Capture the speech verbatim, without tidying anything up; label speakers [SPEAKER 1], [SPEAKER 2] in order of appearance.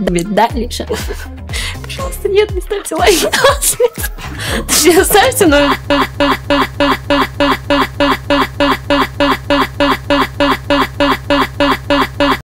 [SPEAKER 1] будет дальше. Пожалуйста, нет, не ставьте лайки. Точнее, ставьте, но